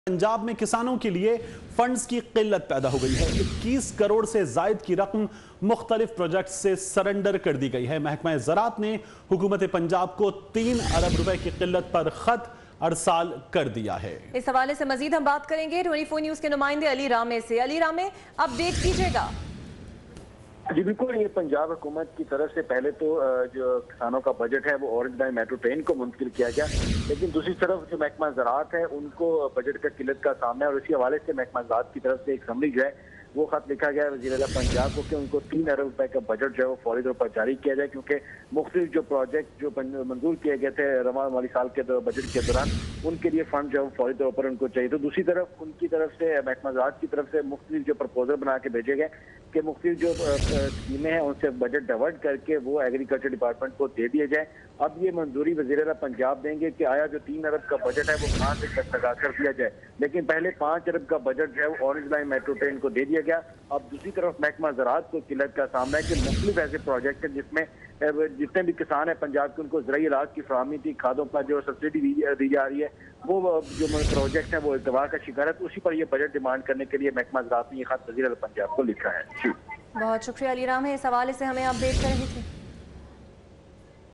पंजाब में किसानों के लिए फंड्स की किल्लत पैदा हो गई है। 21 करोड़ से जायद की रकम मुख्तलिफ प्रोजेक्ट से सरेंडर कर दी गई है। महकमा ज़राअत ने हुकूमत पंजाब को 3 अरब रुपए की किल्लत पर खत अरसाल कर दिया है। इस हवाले से मजीद हम बात करेंगे 24 न्यूज के नुमाइंदे अली रामे से। अली रामे, अपडेट कीजिएगा। जी बिल्कुल, ये पंजाब हुकूमत की तरफ से पहले तो जो किसानों का बजट है वो ऑरेंज लाइन मेट्रो ट्रेन को मुंतकिल किया गया, लेकिन दूसरी तरफ जो महकमा ज़राअत है उनको बजट का किल्लत का सामना है और इसी हवाले से महकमा ज़राअत की तरफ से एक समरी जो है वो खत लिखा गया है वज़ीर आला पंजाब को कि उनको 3 अरब रुपए का बजट जो है वो फौरी तौर पर जारी किया जाए, क्योंकि मुख्तलिफ जो प्रोजेक्ट जो मंजूर किए गए थे रवां माली साल के बजट के दौरान उनके लिए फंड जो है वो फौरी तौर पर उनको चाहिए। तो दूसरी तरफ उनकी तरफ से महकमा ज़राअत की तरफ से मुख्तलिफ जो प्रपोजल बना के भेजे गए कि मुख्तलिफ जो स्कीमें हैं उनसे बजट डाइवर्ट करके वो एग्रीकल्चर डिपार्टमेंट को दे दिए जाए। अब ये मंजूरी वज़ीर आला पंजाब देंगे कि आया जो 3 अरब का बजट है वो कहाँ से लगा कर दिया जाए, लेकिन पहले 5 अरब का बजट जो है वो ऑरेंज लाइन मेट्रो ट्रेन को दे दिया गया। अब दूसरी तरफ महकमा ज़राअत को किल्लत का सामना है कि मुख्तलिफ ऐसे प्रोजेक्ट हैं जिसमें जितने भी किसान हैं पंजाब के उनको ज़राई इलाज की फराहमी थी, खादों पर जो सब्सिडी दी जा रही है वो जो प्रोजेक्ट है वो इल्तवा का शिकार है। तो उसी पर ये बजट डिमांड करने के लिए महकमा ज़राअत ने ये खत वज़ीर आला पंजाब को लिखा है। जी बहुत शुक्रिया अली रामे, इस हवाले से हमें अपडेट कर रहे थे।